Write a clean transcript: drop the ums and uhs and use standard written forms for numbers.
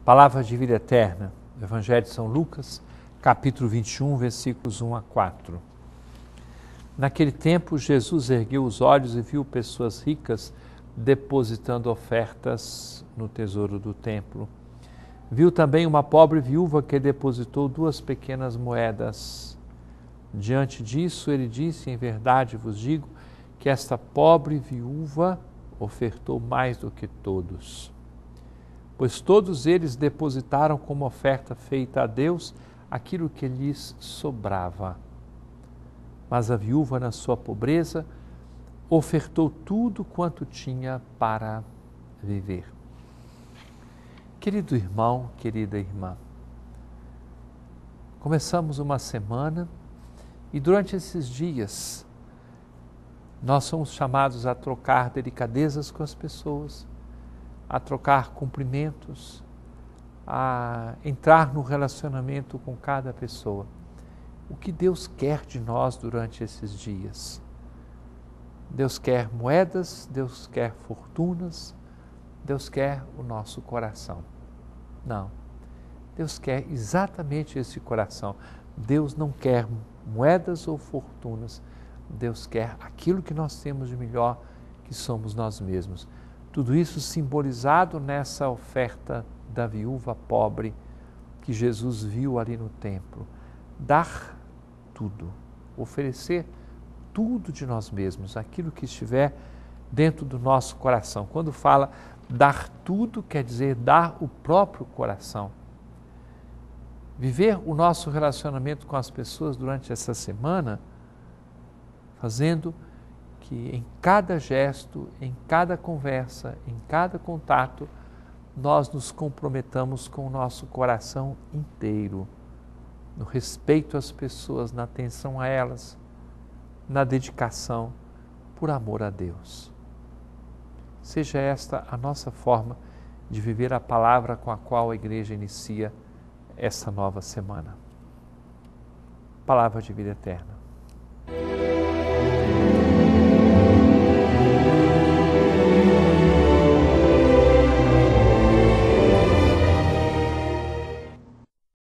Palavra de vida eterna, Evangelho de São Lucas, capítulo 21, versículos 1 a 4. Naquele tempo, Jesus ergueu os olhos e viu pessoas ricas depositando ofertas no tesouro do templo. Viu também uma pobre viúva que depositou 2 pequenas moedas. Diante disso, ele disse: em verdade vos digo que esta pobre viúva ofertou mais do que todos, pois todos eles depositaram como oferta feita a Deus aquilo que lhes sobrava. Mas a viúva, na sua pobreza, ofertou tudo quanto tinha para viver. Querido irmão, querida irmã, começamos uma semana e durante esses dias nós somos chamados a trocar delicadezas com as pessoas, a trocar cumprimentos, a entrar no relacionamento com cada pessoa. O que Deus quer de nós durante esses dias? Deus quer moedas, Deus quer fortunas, Deus quer o nosso coração. Não, Deus quer exatamente esse coração. Deus não quer moedas ou fortunas, Deus quer aquilo que nós temos de melhor, que somos nós mesmos. Tudo isso simbolizado nessa oferta da viúva pobre que Jesus viu ali no templo. Dar tudo, oferecer tudo de nós mesmos, aquilo que estiver dentro do nosso coração. Quando fala dar tudo, quer dizer dar o próprio coração. Viver o nosso relacionamento com as pessoas durante essa semana, fazendo que em cada gesto, em cada conversa, em cada contato, nós nos comprometamos com o nosso coração inteiro, no respeito às pessoas, na atenção a elas, na dedicação, por amor a Deus. Seja esta a nossa forma de viver a palavra com a qual a Igreja inicia esta nova semana. Palavra de vida eterna.